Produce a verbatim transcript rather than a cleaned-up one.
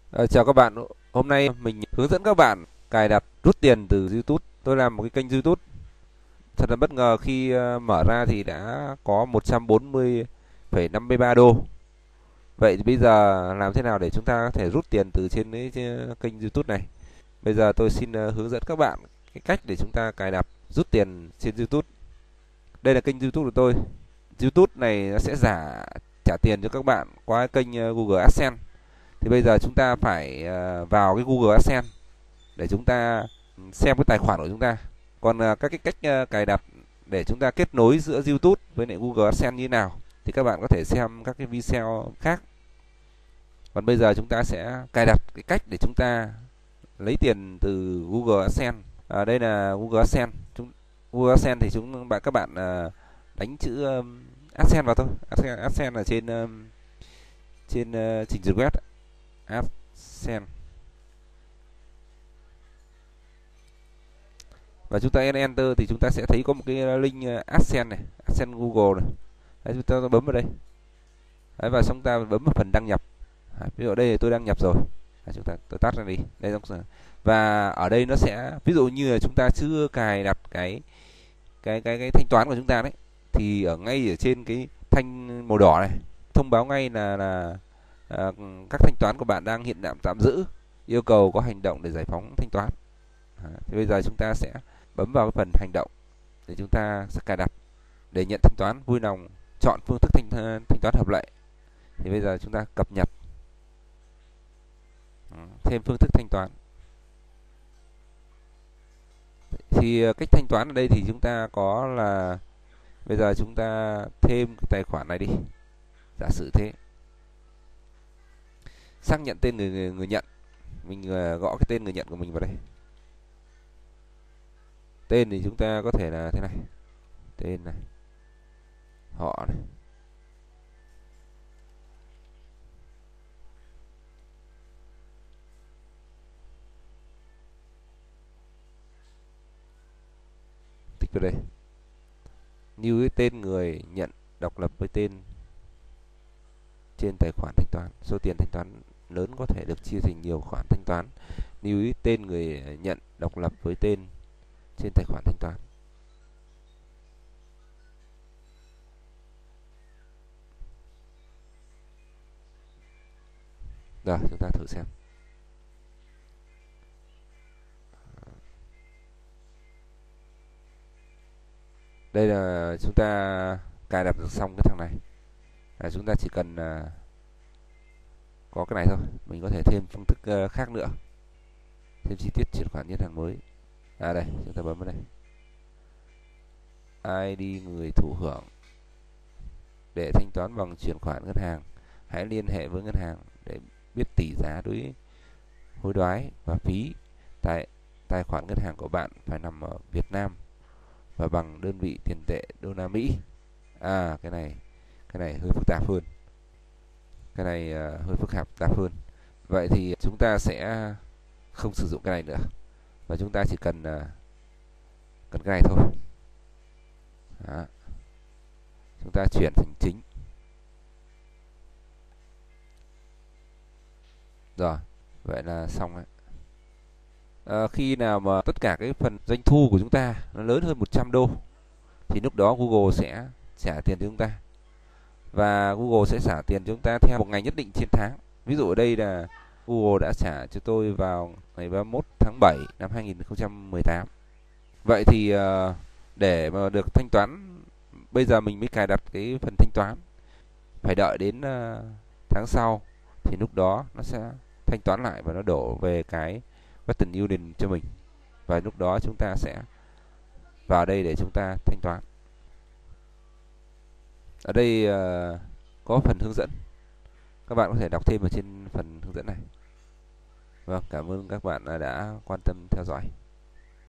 Ờ, Chào các bạn, hôm nay mình hướng dẫn các bạn cài đặt rút tiền từ YouTube. Tôi làm một cái kênh YouTube thật là bất ngờ khi ờ, mở ra thì đã có một trăm bốn mươi phẩy năm mươi ba đô. Vậy thì bây giờ làm thế nào để chúng ta có thể rút tiền từ trên cái trên kênh YouTube này? Bây giờ tôi xin ờ, hướng dẫn các bạn cái cách để chúng ta cài đặt rút tiền trên YouTube. Đây là kênh YouTube của tôi. YouTube này nó sẽ giả trả tiền cho các bạn qua kênh ờ, Google AdSense. Thì bây giờ chúng ta phải ờ, vào cái Google AdSense để chúng ta xem cái tài khoản của chúng ta. Còn ờ, các cái cách ờ, cài đặt để chúng ta kết nối giữa YouTube với lại Google AdSense như thế nào thì các bạn có thể xem các cái video khác. Còn bây giờ chúng ta sẽ cài đặt cái cách để chúng ta lấy tiền từ Google AdSense. À, đây là Google AdSense. Chúng, Google AdSense thì chúng bạn các bạn ờ, đánh chữ um, AdSense vào thôi. AdSense, AdSense là trên um, trên uh, trình duyệt web. AdSense và chúng ta enter thì chúng ta sẽ thấy có một cái link AdSense này, AdSense Google này. Đấy, chúng ta bấm vào đây. Đấy, và chúng ta bấm vào phần đăng nhập. Đấy, ví dụ ở đây tôi đăng nhập rồi. Đấy, chúng ta tôi tắt ra đi. Đây và ở đây nó sẽ ví dụ như là chúng ta chưa cài đặt cái cái cái cái thanh toán của chúng ta đấy thì ở ngay ở trên cái thanh màu đỏ này thông báo ngay là là à, các thanh toán của bạn đang hiện đang tạm giữ, yêu cầu có hành động để giải phóng thanh toán. À, thì bây giờ chúng ta sẽ bấm vào cái phần hành động để chúng ta sẽ cài đặt để nhận thanh toán. Vui lòng chọn phương thức thanh thanh toán hợp lệ. Thì bây giờ chúng ta cập nhật thêm phương thức thanh toán. Thì cách thanh toán ở đây thì chúng ta có là bây giờ chúng ta thêm cái tài khoản này đi, giả sử thế, xác nhận tên người người, người nhận. Mình gõ cái tên người nhận của mình vào đây. Tên thì chúng ta có thể là thế này, tên này, họ này, tích vào đây. Như cái tên người nhận độc lập với tên trên tài khoản thanh toán. Số tiền thanh toán lớn có thể được chia thành nhiều khoản thanh toán. Lưu ý tên người nhận độc lập với tên trên tài khoản thanh toán. Rồi chúng ta thử xem. Đây là chúng ta cài đặt được xong cái thằng này. À, chúng ta chỉ cần uh, có cái này thôi. Mình có thể thêm phương thức uh, khác nữa. Thêm chi tiết chuyển khoản nhân hàng mới. À đây, chúng ta bấm vào đây. i đê người thụ hưởng. Để thanh toán bằng chuyển khoản ngân hàng, hãy liên hệ với ngân hàng để biết tỷ giá đối hối đoái và phí. Tại tài khoản ngân hàng của bạn phải nằm ở Việt Nam và bằng đơn vị tiền tệ đô la Mỹ. À cái này cái này hơi phức tạp hơn. Cái này uh, hơi phức tạp hơn. Vậy thì chúng ta sẽ không sử dụng cái này nữa và chúng ta chỉ cần uh, cần cái này thôi. Đó. Chúng ta chuyển thành chính. Rồi, vậy là xong đấy. À, khi nào mà tất cả cái phần doanh thu của chúng ta nó lớn hơn một trăm đô thì lúc đó Google sẽ trả tiền cho chúng ta. Và Google sẽ trả tiền cho chúng ta theo một ngày nhất định trên tháng. Ví dụ ở đây là Google đã trả cho tôi vào ngày ba mươi mốt tháng bảy năm hai nghìn không trăm mười tám. Vậy thì uh, để mà được thanh toán, bây giờ mình mới cài đặt cái phần thanh toán. Phải đợi đến uh, tháng sau thì lúc đó nó sẽ thanh toán lại và nó đổ về cái Western Union cho mình. Và lúc đó chúng ta sẽ vào đây để chúng ta thanh toán. Ở đây uh, có phần hướng dẫn. Các bạn có thể đọc thêm ở trên phần hướng dẫn này. Vâng, cảm ơn các bạn đã quan tâm theo dõi.